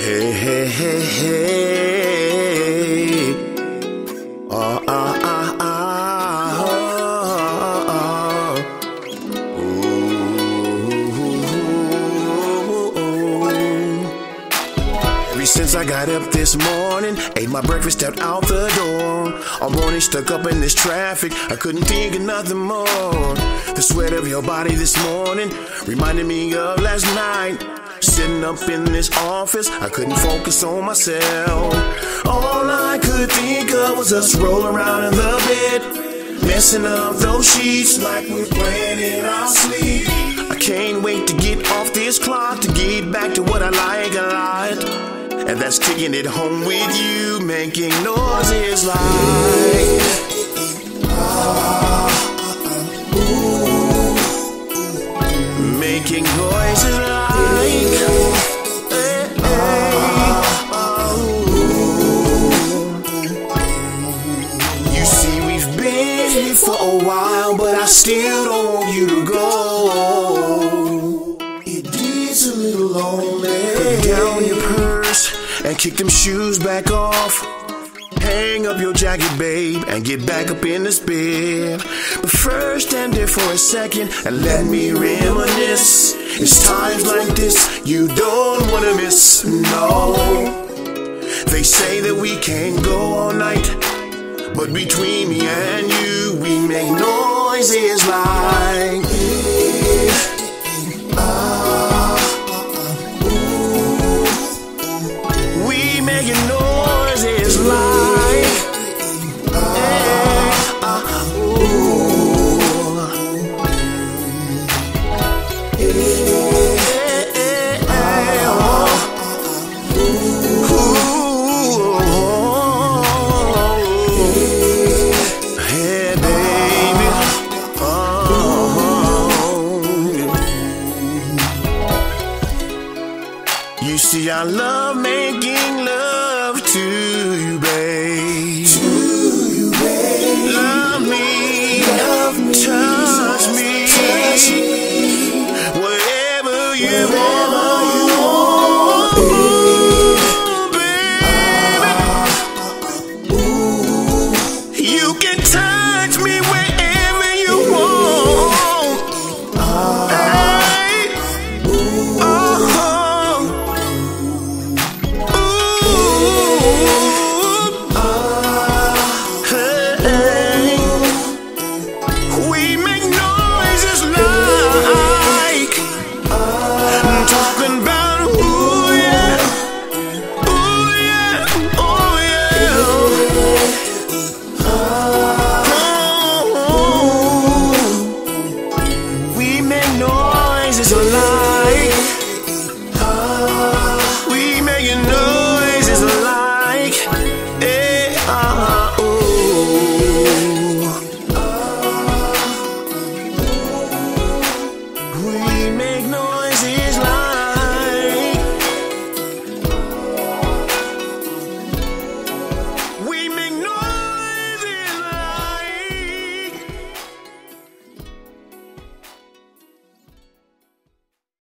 Hey, hey, hey, hey. Ah, ah, ah, ah. Ooh. Ever since I got up this morning, ate my breakfast, stepped out the door. All morning stuck up in this traffic, I couldn't think of nothing more. The sweat of your body this morning reminded me of last night. Sitting up in this office, I couldn't focus on myself. All I could think of was us rolling around in the bed, messing up those sheets like we're playing in our sleep. I can't wait to get off this clock, to get back to what I like a lot. And that's kicking it home with you, making noises like making noises like you see, we've been here for a while, but I still don't want you to go. It is a little lonely. Put down your purse and kick them shoes back off. Hang up your jacket, babe, and get back up in this bed. But first, stand there for a second and let me reminisce. It's times like this you don't want to miss, no. They say that we can't go all night, but between me and you, we make noises like we making noises like you see, I love making love to you, babe. To you, babe. Love me, touch me, touch